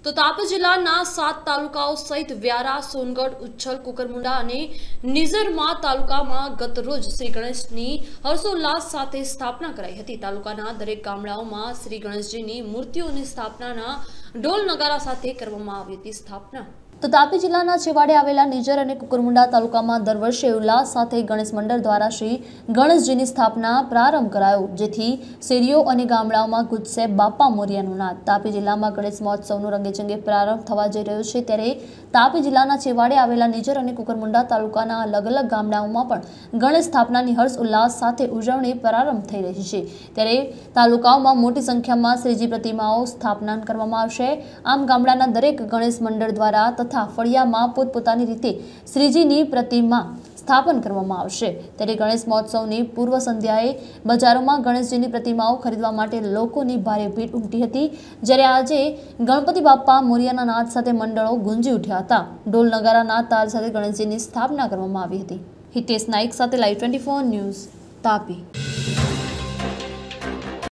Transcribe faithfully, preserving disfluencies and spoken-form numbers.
તો તાપી જિલ્લાના સાત તાલુકાઓ સહિત વ્યારા, સોનગઢ, ઉચ્છલ, કુકરમુંડા અને નિઝરમાં તાલુકામાં ગતરોજ શ્રી ગણેશની હર્ષોલ્લાસ સાથે સ્થાપના કરાઈ હતી। તાલુકાના દરેક ગામડાઓમાં શ્રી ગણેશજીની મૂર્તિઓની સ્થાપનાના ઢોલ નગારા સાથે કરવામાં આવી હતી સ્થાપના। તો તાપી જિલ્લાના છેવાડે આવેલા નિઝર અને કુકરમુંડા તાલુકામાં દર વર્ષે ઉલ્લાસ સાથે ગણેશ મંડળ દ્વારા શ્રી ગણેશજીની સ્થાપના પ્રારંભ કરાયો, જેથી શેરીઓ અને ગામડાઓમાં ગુજસે બાપા મોરિયાનો નાદ। તાપી જિલ્લામાં ગણેશ મહોત્સવનો રંગેચંગે પ્રારંભ થવા જઈ રહ્યો છે, ત્યારે તાપી જિલ્લાના છેવાડે આવેલા નિઝર અને કુકરમુંડા તાલુકાના અલગ અલગ ગામડાઓમાં પણ ગણેશ સ્થાપનાની હર્ષ ઉલ્લાસ સાથે ઉજવણી પ્રારંભ થઈ રહી છે। ત્યારે તાલુકાઓમાં મોટી સંખ્યામાં શ્રીજી પ્રતિમાઓ સ્થાપના કરવામાં આવશે। આમ ગામડાના દરેક ગણેશ મંડળ દ્વારા તથા ફળિયામાં પોતપોતાની રીતે શ્રીજીની પ્રતિમા સ્થાપન કરવામાં આવશે। ત્યારે ગણેશ મહોત્સવની પૂર્વ સંધ્યાએ બજારોમાં ગણેશજીની પ્રતિમાઓ ખરીદવા માટે લોકોની ભારે ભીડ ઉમટી હતી, જ્યારે આજે ગણપતિ બાપ્પા મોરિયાના નાદ સાથે મંડળો ગુંજી ઉઠ્યા હતા। ઢોલ નગારાના તાલ સાથે ગણેશજીની સ્થાપના કરવામાં આવી હતી। હિતેશ નાઈક સાથે live twenty four news, Tapi.